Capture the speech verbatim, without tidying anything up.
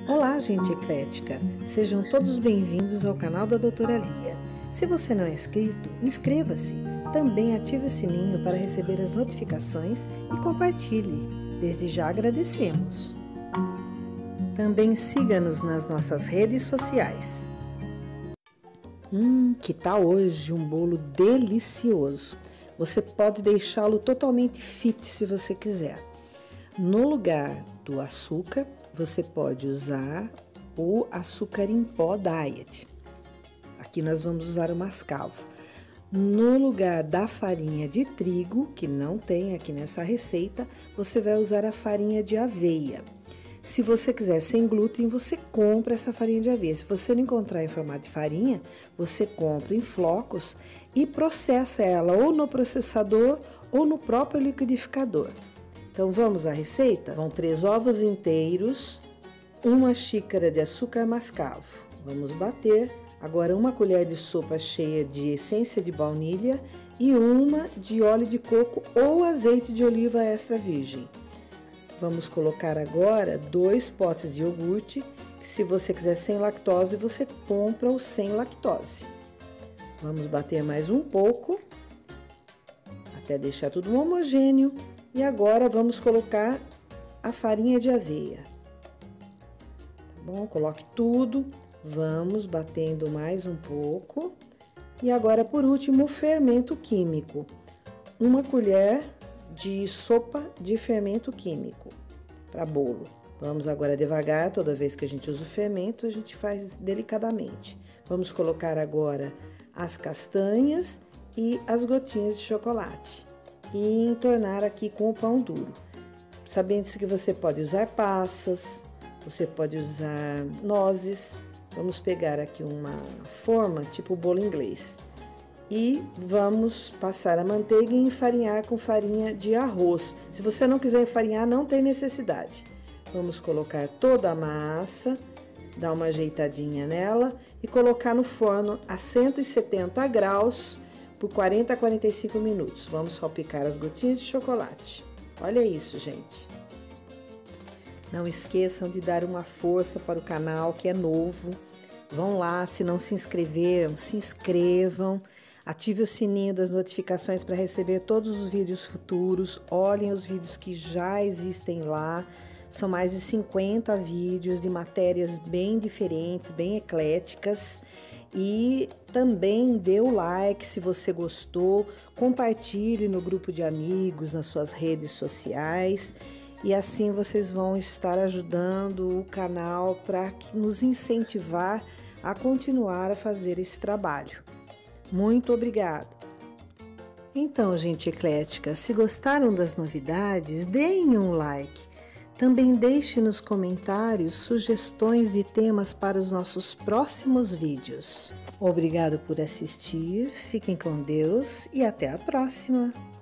Olá, gente eclética! Sejam todos bem-vindos ao canal da Doutora Lia. Se você não é inscrito, inscreva-se. Também ative o sininho para receber as notificações e compartilhe. Desde já agradecemos. Também siga-nos nas nossas redes sociais. Hum, que tal hoje um bolo delicioso? Você pode deixá-lo totalmente fit se você quiser. No lugar do açúcar, você pode usar o açúcar em pó diet. Aqui nós vamos usar o mascavo. No lugar da farinha de trigo, que não tem aqui nessa receita, você vai usar a farinha de aveia. Se você quiser sem glúten, você compra essa farinha de aveia. Se você não encontrar em formato de farinha, você compra em flocos e processa ela ou no processador ou no próprio liquidificador. Então vamos à receita? Vão três ovos inteiros, uma xícara de açúcar mascavo. Vamos bater. Agora uma colher de sopa cheia de essência de baunilha e uma de óleo de coco ou azeite de oliva extra virgem. Vamos colocar agora dois potes de iogurte, que se você quiser sem lactose, você compra o sem lactose. Vamos bater mais um pouco, até deixar tudo homogêneo. E agora vamos colocar a farinha de aveia. Tá bom? Coloque tudo, vamos batendo mais um pouco. E agora, por último, o fermento químico. Uma colher de sopa de fermento químico para bolo. Vamos agora devagar, toda vez que a gente usa o fermento, a gente faz delicadamente. Vamos colocar agora as castanhas e as gotinhas de chocolate. E entornar aqui com o pão duro. Sabendo que você pode usar passas, você pode usar nozes. Vamos pegar aqui uma forma tipo bolo inglês. E vamos passar a manteiga e enfarinhar com farinha de arroz. Se você não quiser enfarinhar, não tem necessidade. Vamos colocar toda a massa, dar uma ajeitadinha nela e colocar no forno a cento e setenta graus por quarenta a quarenta e cinco minutos. Vamos salpicar as gotinhas de chocolate. Olha isso, gente. Não esqueçam de dar uma força para o canal, que é novo. Vão lá, se não se inscreveram, se inscrevam. Ative o sininho das notificações para receber todos os vídeos futuros. Olhem os vídeos que já existem lá. São mais de cinquenta vídeos de matérias bem diferentes, bem ecléticas. E também dê o like se você gostou, compartilhe no grupo de amigos, nas suas redes sociais. E assim vocês vão estar ajudando o canal para nos incentivar a continuar a fazer esse trabalho. Muito obrigada! Então, gente eclética, se gostaram das novidades, deem um like. Também deixe nos comentários sugestões de temas para os nossos próximos vídeos. Obrigado por assistir, fiquem com Deus e até a próxima!